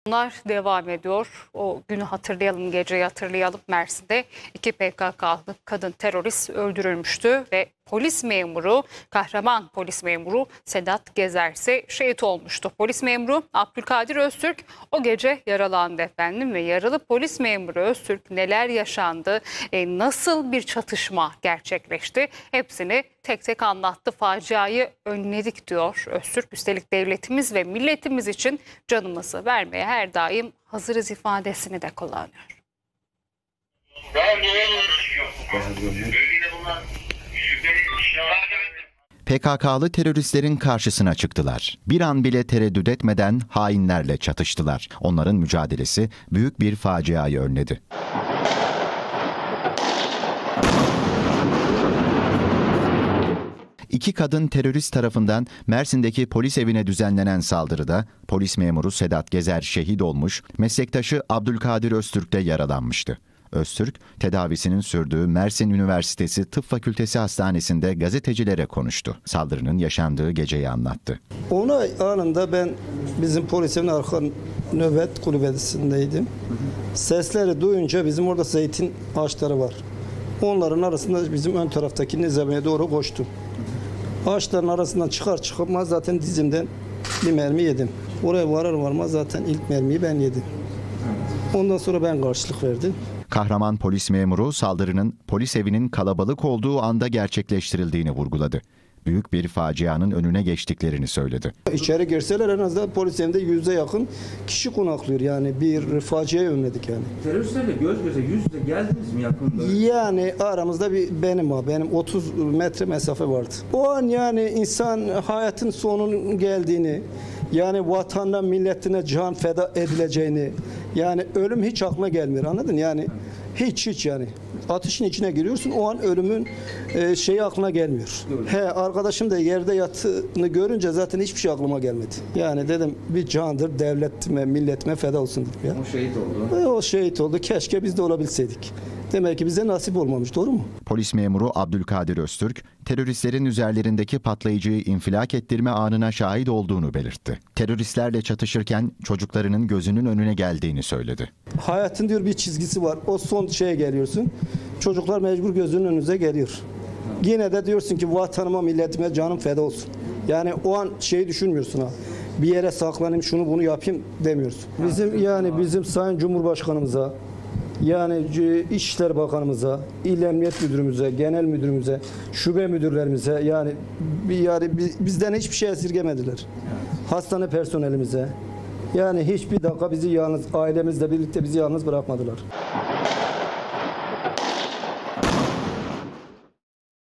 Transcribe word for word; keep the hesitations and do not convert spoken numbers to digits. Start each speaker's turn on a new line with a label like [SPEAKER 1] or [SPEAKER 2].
[SPEAKER 1] Operasyonlar devam ediyor. O günü hatırlayalım, geceyi hatırlayalım. Mersin'de iki P K K'lı kadın terörist öldürülmüştü ve polis memuru, kahraman polis memuru Sedat Gezer ise şehit olmuştu. Polis memuru Abdülkadir Öztürk o gece yaralandı efendim ve yaralı polis memuru Öztürk neler yaşandı, e, nasıl bir çatışma gerçekleşti hepsini tek tek anlattı. Faciayı önledik diyor Öztürk. Üstelik devletimiz ve milletimiz için canımızı vermeye her daim hazırız ifadesini de kullanıyor.
[SPEAKER 2] P K K'lı teröristlerin karşısına çıktılar. Bir an bile tereddüt etmeden hainlerle çatıştılar. Onların mücadelesi büyük bir faciayı önledi. İki kadın terörist tarafından Mersin'deki polis evine düzenlenen saldırıda polis memuru Sedat Gezer şehit olmuş, meslektaşı Abdülkadir Öztürk de yaralanmıştı. Öztürk, tedavisinin sürdüğü Mersin Üniversitesi Tıp Fakültesi Hastanesi'nde gazetecilere konuştu. Saldırının yaşandığı geceyi anlattı.
[SPEAKER 3] Olay anında ben bizim polisin arka nöbet kulübesindeydim. Sesleri duyunca bizim orada zeytin ağaçları var. Onların arasında bizim ön taraftaki nizamiye doğru koştum. Ağaçların arasından çıkar çıkmaz zaten dizimden bir mermi yedim. Oraya varar varmaz zaten ilk mermiyi ben yedim. Ondan sonra ben karşılık verdim.
[SPEAKER 2] Kahraman polis memuru saldırının polis evinin kalabalık olduğu anda gerçekleştirildiğini vurguladı. Büyük bir facianın önüne geçtiklerini söyledi.
[SPEAKER 3] İçeri girseler en azından polis evinde yüze yakın kişi konaklıyor. Yani bir faciayı önledik yani.
[SPEAKER 4] Teröristlerle göz göze yüz yüze geldiniz mi yakında?
[SPEAKER 3] Yani aramızda bir benim ha benim otuz metre mesafe vardı. O an yani insan hayatın sonunun geldiğini, yani vatanına milletine can feda edileceğini, yani ölüm hiç aklına gelmiyor, anladın? Yani hiç hiç yani. Ateşin içine giriyorsun, o an ölümün e, şeyi aklına gelmiyor. He, arkadaşım da yerde yattığını görünce zaten hiçbir şey aklıma gelmedi. Yani dedim bir candır, devletime, milletime feda olsun dedim ya.
[SPEAKER 4] O şehit oldu.
[SPEAKER 3] E, o şehit oldu. Keşke biz de olabilseydik. Demek ki bize nasip olmamış, doğru mu?
[SPEAKER 2] Polis memuru Abdülkadir Öztürk, teröristlerin üzerlerindeki patlayıcıyı infilak ettirme anına şahit olduğunu belirtti. Teröristlerle çatışırken çocuklarının gözünün önüne geldiğini söyledi.
[SPEAKER 3] Hayatın diyor bir çizgisi var. O son şeye geliyorsun. Çocuklar mecbur gözünün önünüze geliyor. Yine de diyorsun ki vatanıma, milletime canım feda olsun. Yani o an şeyi düşünmüyorsun ha. Bir yere saklanayım, şunu bunu yapayım demiyorsun. Bizim yani bizim Sayın Cumhurbaşkanımıza, yani İçişleri Bakanımıza, İl Emniyet Müdürümüze, Genel Müdürümüze, şube müdürlerimize yani, yani bizden hiçbir şey esirgemediler. Hastane personelimize yani hiçbir dakika bizi yalnız, ailemizle birlikte bizi yalnız bırakmadılar.